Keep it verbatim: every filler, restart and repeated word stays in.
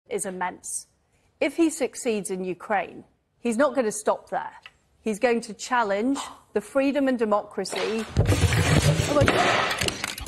is immense. If he succeeds in Ukraine, he's not going to stop there. He's going to challenge the freedom and democracy. Oh my God.